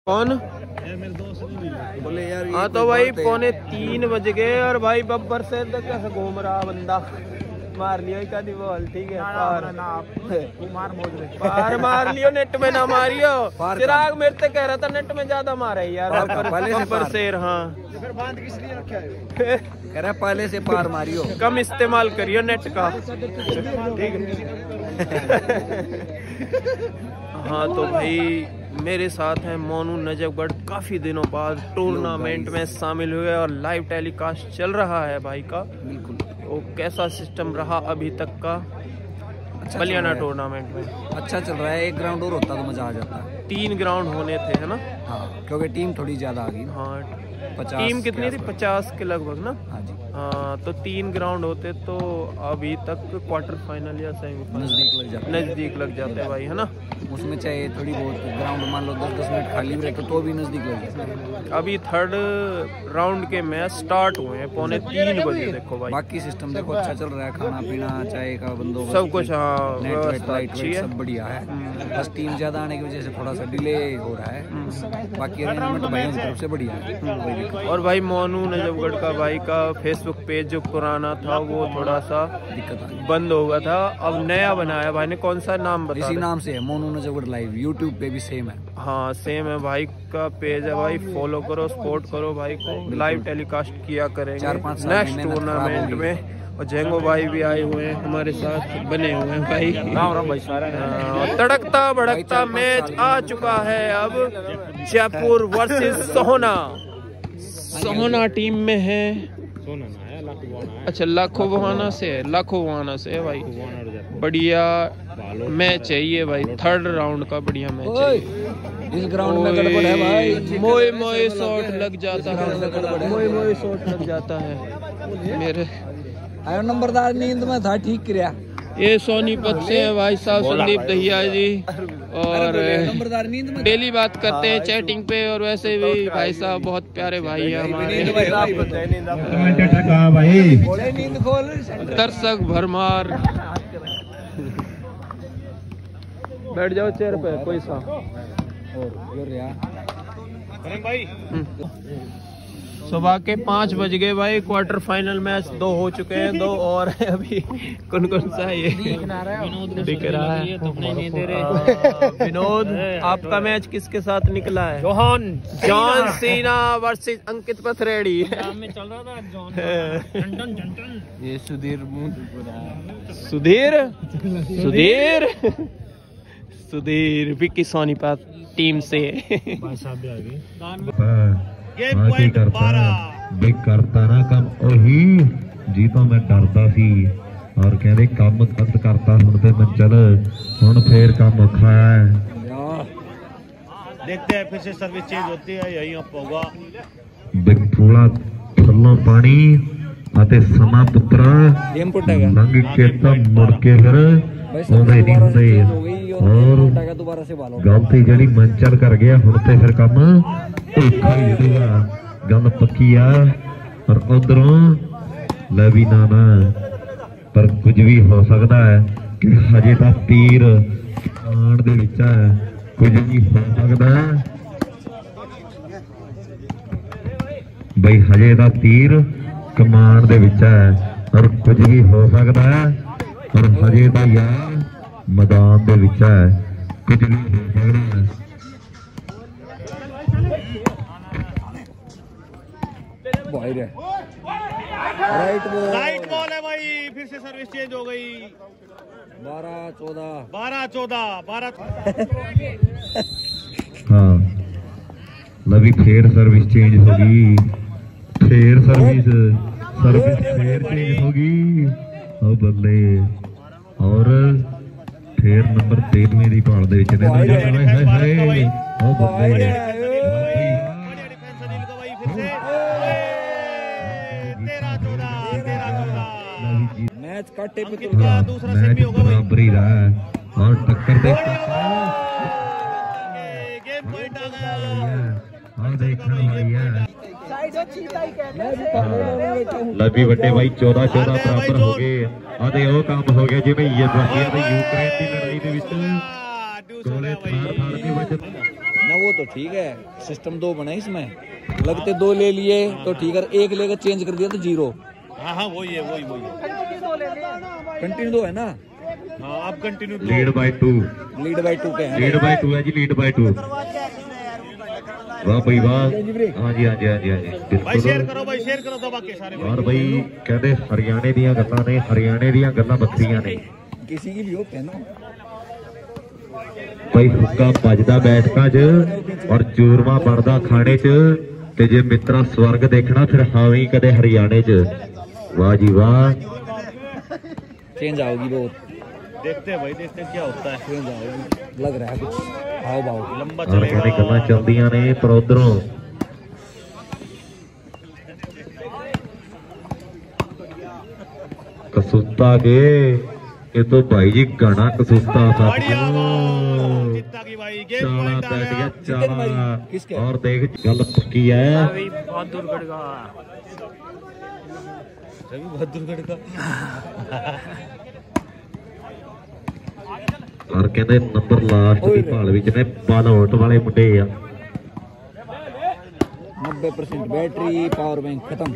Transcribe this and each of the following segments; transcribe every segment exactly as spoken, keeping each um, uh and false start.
कौन बोले यार हाँ तो भाई पौने तीन बज गए और भाई बब्बर से कैसे घूम रहा बंदा मार लियो एक आधी बॉल ठीक है पार मार पार मार लियो नेट में ना मारियो चिराग मेरे से कह रहा था नेट में ज्यादा मारा है यार बब्बर शेर हाँ फिर बांध किस लिए रखा है कह रहा पहले से पार मारियो कम इस्तेमाल करियो नेट का ठीक हाँ तो भाई मेरे साथ हैं मोनू नजफगढ़ काफी दिनों बाद टूर्नामेंट में शामिल हुए और लाइव टेलीकास्ट चल रहा है भाई का बिल्कुल। वो कैसा सिस्टम रहा अभी तक का अच्छा बलियाना टूर्नामेंट में? अच्छा चल रहा है। एक ग्राउंड और होता तो मजा आ जाता है। तीन ग्राउंड होने थे है ना? हाँ क्योंकि टीम थोड़ी ज्यादा आ गई। हाँ पचास टीम कितनी थी? पचास के लगभग ना? हाँ जी। हाँ तो तीन ग्राउंड होते तो अभी तक क्वार्टर फाइनल या सेमीफाइनल नजदीक लग जाते नजदीक लग जाते हैं भाई है ना? उसमें चाहे थोड़ी बहुत ग्राउंड मान लो दस दस मिनट खाली भी रहते तो भी नजदीक लग जाते। अभी थर्ड राउंड के मैच स्टार्ट हुए हैं पौने तीन बजे। देखो भाई बाकी सिस्टम देखो अच्छा चल रहा है। खाना पीना चाय का बंदोबस्त सब कुछ हाँ व्यवस्था अच्छी है सब बढ़िया है। बस टीम ज्यादा आने की वजह से थोड़ा सा डिले हो रहा है। बाकी अरेंजमेंट भाइयों की तरफ से बढ़िया है। और भाई मोनू नजफगढ़ का भाई का फेसबुक पेज जो पुराना था वो थोड़ा सा दिक्कत बंद हो गया था। अब नया बनाया भाई ने। कौन सा नाम बता? इसी नाम से है मोनू नजफगढ़ लाइव। यूट्यूब पे भी सेम है। हाँ सेम है भाई का पेज है भाई। फॉलो करो सपोर्ट करो भाई को। लाइव टेलीकास्ट किया करेंगे नेक्स्ट टूर्नामेंट में। और जेंगो भाई भी आए हुए हैं हमारे साथ बने हुए हैं भाई। भाई तड़कता भड़कता मैच आ चुका है अब। जयपुर वर्सेस सोहना। सोहना टीम में है। अच्छा लाखों बहाना से है। लाखों बहाना से है भाई। बढ़िया मैच है ये भाई। थर्ड राउंड का बढ़िया मैच है। इस ग्राउंड में गड़बड़ है भाई। मोए मोए शॉट लग जाता है। मोए मोए शॉट लग जाता है मेरे। आयो नंबरदार नींद में था ठीक किया। ये सोनीपत से है भाई साहब संदीप दहिया जी। और नंबरदार नींद में डेली बात करते हैं चैटिंग पे। और वैसे भी भाई साहब बहुत प्यारे भाई है हमारे। नींद खोल दर्शक भरमार। बैठ जाओ चेयर पे कोई सा। भाई सुबह के पाँच बज गए भाई। क्वार्टर फाइनल मैच दो हो चुके हैं। दो और है अभी। कौन कौन सा है ये दिख रहा है? विनोद आपका मैच किसके साथ निकला है? John John Cena versus Ankit Pathredi. चल रहा था जॉन। ये सुधीर सुधीर सुधीर सुधीर विक्की सोनीपत टीम से। ਕੀ ਕਰਤਾ ਬਈ ਕਰਤਾ ਨਾ ਕੰਮ ਉਹੀ ਜੀ ਤਾਂ ਮੈਂ ਡਰਦਾ ਸੀ। ਔਰ ਕਹਿੰਦੇ ਕੰਮ ਕੰਤ ਕਰਤਾ ਹੁਣ ਤੇ ਮੈਂ ਚੱਲ ਹੁਣ ਫੇਰ ਕੰਮ ਔਖਾ ਹੈ। देखते हैं फिर से सर्विस चेंज होती है यही अप होगा। ਬਈ ਥੋੜਾ ਥੱਲੋਂ ਪਾਣੀ ਅਤੇ ਸਮਾਂ ਪੁੱਤਰਾ ਲੰਘ ਕੇ ਤਾਂ ਮੁੜ ਕੇ ਫਿਰ ਆਉਂਦੇ ਨਹੀਂ ਹੁੰਦੇ। और गलती जड़ी मंचल कर गया हुण ते फिर कम धोखा ही होगा। गल पक्की आ। और उधरों ले भी ना ना पर कुछ भी हो सकता है कि हजे तो तीर आण दे विच है। कुछ भी हो सकता है बई हजे तो तीर कमान दे विच है। और कुछ भी हो सकता है। और हजे तो यार मैदान दे विच है। कुछ भी हो सकता है। राइट बॉल राइट बॉल है भाई। फिर से सर्विस चेंज हो गई। बारह चौदह बारह चौदह बारह। हाँ लवी फिर सर्विस चेंज होगी। फिर सर्विस सर्विस फिर चेंज होगी। ओ बल्ले और फिर नंबर तेरहवीं की भाल दे विच ने। ओ बल्ले मैच काटे पे दूसरा सेमी होगा भाई। बराबरी रहा और टक्कर दे गेम पॉइंट आ गया। और देखने वाली है लवी वड्डे भाई चौदह चौदह बराबर हो गए। आते वो काम हो गया जिवें यूक्रेन की लड़ाई दे विच गोले थार थार के वजह ना वो तो ठीक है, सिस्टम दो बना इसमें, लगते दो ले लिए तो ठीक है, एक लेकर चेंज कर दिया तो जीरो। हाँ हाँ वही है वही वही कंटिन्यू दो है ना। हाँ आप continue lead by two, lead by two के लीड बाय टू है जी, लीड बाय टू। वाह भाई वाह, हाँ जी हाँ जी हाँ जी हाँ जी भाई शेयर बिल्कुल। करो भाई शेयर करो दबा के सारे और भाई कहते हरियाणे दियां गल्लां ने, हरियाणे दियां गल्लां बखरियां ने। किसी की भी हो कहना भाई हुक्का बजदा बैठकां च और चूरमा बनदा खाने च, ते जे मित्रा स्वर्ग देखना फिर हावी कदे हरियाणे च। वाह जी वाह, चेंज आओगी बहुत, देखते हैं भाई देखते हैं क्या होता है। चेंज आओगी लग रहा है कुछ हाव भाव लंबा और कहते चलेगा गल्लां चलदियां ने, पर उधरों कसूता के ये तो भाई जी गाना कसूता था। बढ़िया बात, जीता की भाई गेम चाला पॉइंट आ बैठ गया गया। चाला, किसके? और देख गल पक्की है। रवि बहादुरगढ़ का रवि बहादुरगढ़ का और कहते नंबर लास्ट की भाल विच ने बालोट वाले मुंडे आ। नब्बे परसेंट बैटरी पावर बैंक खत्म।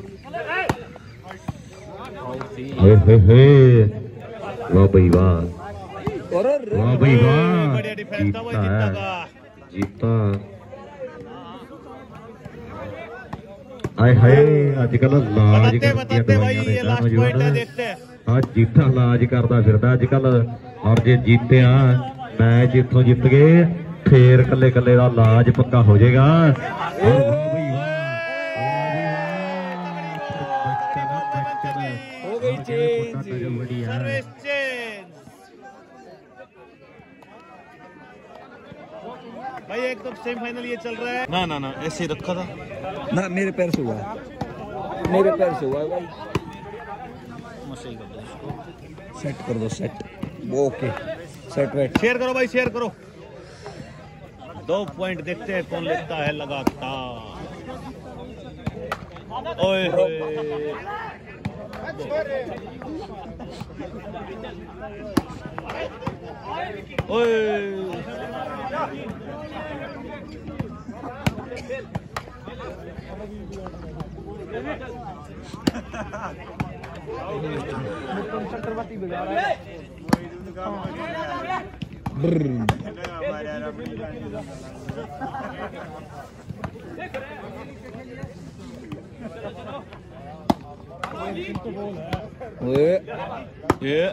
हे हे हे, वाह भाई वाह, और वाह भाई वाह, बढ़िया डिफेंस था वो जीता जीता है, का। जीता। आए हाय अजकल लाज बताते बताते भाई ये लास्ट पॉइंट है, देखते हैं। हाँ जीता लाज करता फिरदा अजकल, और जे जीत्या मैच इथों जित गए फिर कले कले दा लाज पक्का हो जाएगा। और वाह भाई वाह, हो गई चेंज। सर्विस चेंज भाई एकदम सेमीफाइनल ये चल रहा है। ना ना ना ऐसे ही रखा था ना, मेरे पैर से हुआ है, मेरे पैर से हुआ है भाई। सेट कर दो, set okay, set wait. Share करो भाई शेयर करो। दो पॉइंट देखते हैं कौन लेता है लगातार। ओए होए ओए ये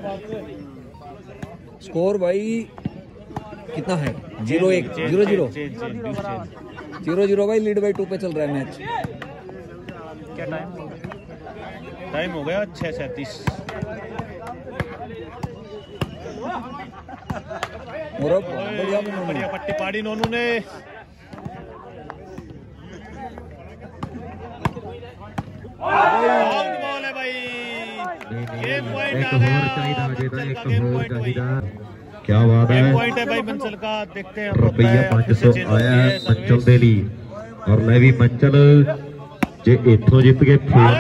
स्कोर भाई कितना है? जीरो एक, जीरो जीरो जीरो जीरो भाई, लीड बाई टू पे चल रहा है मैच। क्या टाइम टाइम हो गया छह सैंतीस। और बढ़िया बढ़िया पट्टी पाड़ी नोनू ने। आउट बॉल है भाई। गेम पॉइंट एक आ होर गया। चाहिदा अजे दा, एक गेम होर पॉइंट भाई। चाहिदा। क्या बात गेम है, पॉइंट है भाई मंचल का। देखते हैं रुपया पांच सौ आया है मंचल दे ਲਈ, और ले भी मंचल जे इथों जित गए फिर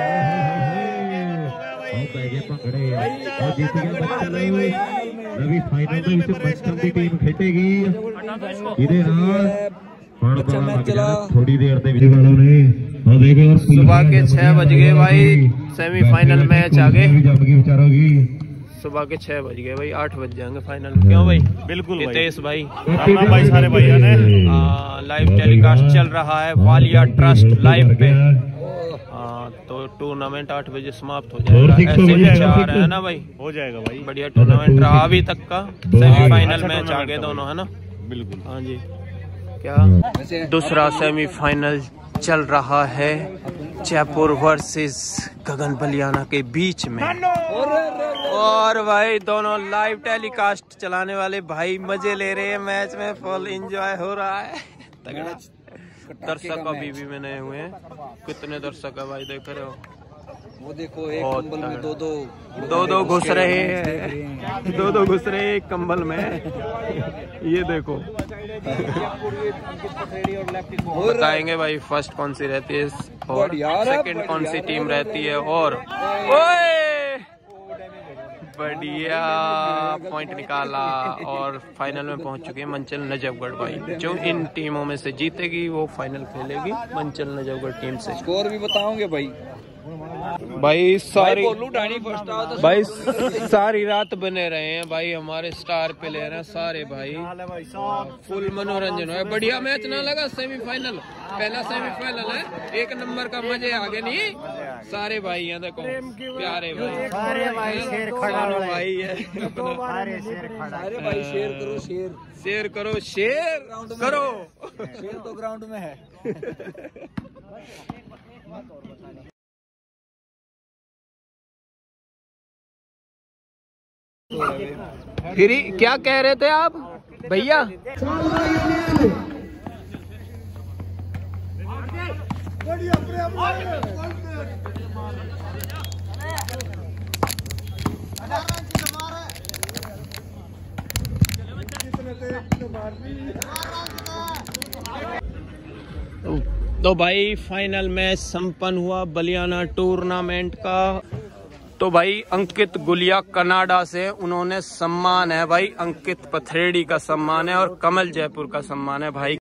ਪੈ ਗਏ ਭੰਗੜੇ, और जीत गया मंचल। रवि फाइनल ਦੇ ਵਿੱਚ मंचल ਦੀ ਟੀਮ ਖੇਡੇਗੀ ਇਹਦੇ ਨਾਲ। ਹੁਣ ਪਤਾ ਲੱਗ ਜਾਣਾ थोड़ी देर ਦੇ ਵਿੱਚ ਵਾਲੋਂ ਨੇ। और देखो और सुबह के छह बज गए भाई, सेमीफाइनल मैच आ गए। जम गई बेचारोगी। सुबह के छह बज गए भाई, आठ बज जाएंगे फाइनल में। क्यों भाई? बिल्कुल भाई। हितेश भाई, राम राम भाई सारे भैया ने। लाइव टेलीकास्ट चल रहा है वालिया ट्रस्ट लाइव पे। हाँ, तो टूर्नामेंट आठ बजे समाप्त हो जाएगा। ऐसे ही चार है ना भाई, हो जाएगा भाई। बढ़िया टूर्नामेंट रहा अभी तक का। सेमीफाइनल मैच आ गए दोनों है ना। बिल्कुल हाँ जी। क्या दूसरा सेमीफाइनल चल रहा है जयपुर वर्सेस गगन बलियाना के बीच में। और भाई दोनों लाइव टेलीकास्ट चलाने वाले भाई मजे ले रहे हैं मैच में, फुल एंजॉय हो रहा है। तगड़ा दर्शक अभी भी में नए हुए हैं। कितने दर्शक है भाई, देख रहे हो? वो देखो एक बहुत कंबल में दो दो दो दो घुस रहे हैं, दो दो घुस रहे हैं एक कंबल में। ये देखो बताएंगे भाई फर्स्ट कौन सी रहती है और सेकंड कौन सी टीम रहती है। और ओए बढ़िया पॉइंट निकाला और फाइनल में पहुंच चुके हैं मंचल नजफगढ़ भाई। जो इन टीमों में से जीतेगी वो फाइनल खेलेगी मंचल नजफगढ़ टीम से। स्कोर भी बताओगे भाई? भाई सारी भाई, भाई सारी रात बने रहे हैं भाई, हमारे स्टार प्लेयर हैं सारे भाई, फुल मनोरंजन है। बढ़िया मैच ना लगा? सेमीफाइनल, पहला सेमीफाइनल है, एक नंबर का मजे आगे नहीं। सारे भाई हैं देखो, प्यारे भाई, सारे भाई शेर खड़ा भाई है अपना। सारे भाई शेयर करो, शेयर शेयर करो, शेयर करो। शेयर तो ग्राउंड में है। फिर क्या कह रहे थे आप भैया? तो भाई फाइनल मैच संपन्न हुआ बलियाना टूर्नामेंट का। तो भाई अंकित गुलिया कनाडा से, उन्होंने सम्मान है भाई, अंकित पथरेड़ी का सम्मान है और कमल जयपुर का सम्मान है भाई।